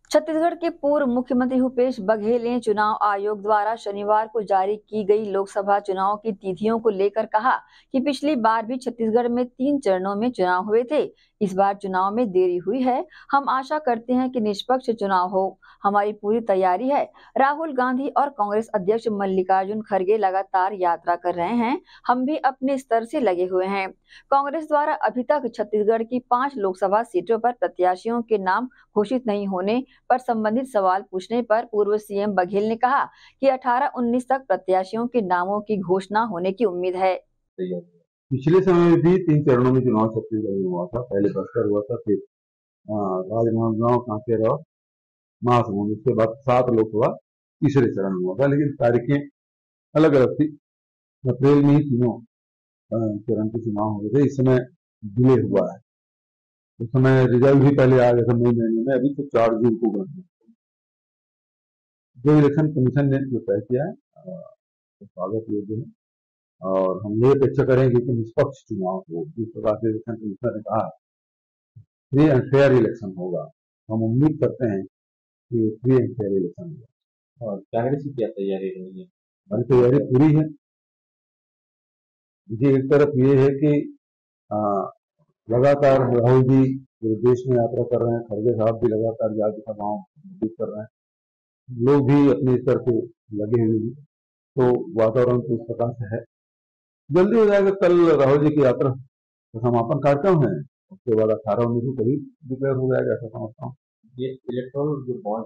छत्तीसगढ़ के पूर्व मुख्यमंत्री भूपेश बघेल ने चुनाव आयोग द्वारा शनिवार को जारी की गई लोकसभा चुनाव की तिथियों को लेकर कहा कि पिछली बार भी छत्तीसगढ़ में 3 चरणों में चुनाव हुए थे। इस बार चुनाव में देरी हुई है। हम आशा करते हैं कि निष्पक्ष चुनाव हो। हमारी पूरी तैयारी है। राहुल गांधी और कांग्रेस अध्यक्ष मल्लिकार्जुन खड़गे लगातार यात्रा कर रहे हैं। हम भी अपने स्तर से लगे हुए हैं। कांग्रेस द्वारा अभी तक छत्तीसगढ़ की 5 लोकसभा सीटों पर प्रत्याशियों के नाम घोषित नहीं होने पर संबंधित सवाल पूछने पर पूर्व सीएम बघेल ने कहा कि 18-19 तक प्रत्याशियों के नामों की घोषणा होने की उम्मीद है। पिछले समय में भी 3 चरणों में चुनाव छत्तीसगढ़ में हुआ था। पहले बस्तर हुआ था, फिर राजनांदगांव, कांकेर और महासमुंद। उसके बाद 7 लोकसभा तीसरे चरण में हुआ था, लेकिन तारीखें अलग अलग थी। अप्रैल में ही तीनों चरण के चुनाव हुए थे। इस समय डिले हुआ है। उस समय रिजल्ट भी पहले आ गया था मई महीने में। अभी तो 4 जून को गए। जो इलेक्शन कमीशन ने जो तय किया है तो स्वागत योग्य है, और हम ये अपेक्षा करेंगे कि निष्पक्ष चुनाव हो। जिस प्रकार से इलेक्शन कमीशन ने कहा फ्री एंड फेयर इलेक्शन होगा, हम उम्मीद करते हैं कि फ्री एंड फेयर इलेक्शन होगा। और कांग्रेस की क्या तैयारी रही है? हमारी तैयारी पूरी है। देखिए, एक तरफ ये है कि लगातार राहुल जी पूरे देश में यात्रा कर रहे हैं, खड़गे साहब भी लगातार जाति सभाओं कर रहे हैं, लोग भी अपने स्तर पे लगे हुए हैं, तो वातावरण तो इस प्रकार से है। जल्दी हो जाएगा। कल राहुल जी की यात्रा का समापन कार्यक्रम है, उसके बाद 18-19 को करीब डिक्लेयर हो जाएगा, ऐसा समझता हूँ। ये इलेक्ट्रॉल जो बॉन्ड